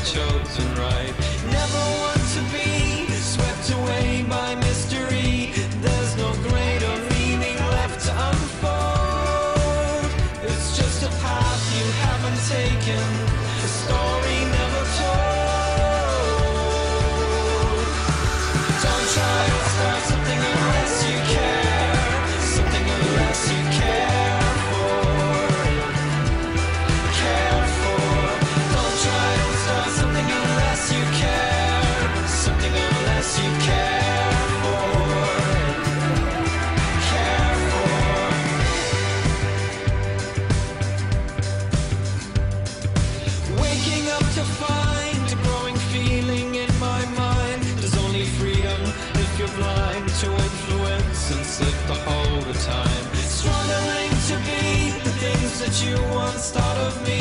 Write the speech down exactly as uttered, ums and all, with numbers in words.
chosen right. Never want to be swept away by mystery. There's no greater meaning left to unfold. It's just a path you haven't taken, a story never told. Don't try to start something unless you care, something unless you care for, care for. Don't try to start something unless you care, something unless you care for, care for. Waking up to find a growing feeling in my mind. There's only freedom if you're blind to influence and slip the whole the time. Struggling to be the things that you once thought of me.